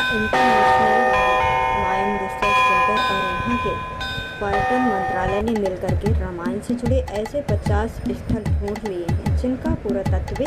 international mine research centre और यहाँ के पर्यटन मंत्रालय ने मिलकर के रामायण से जुड़े ऐसे 50 स्थल ढूंढ लिए हैं जिनका पुरातत्व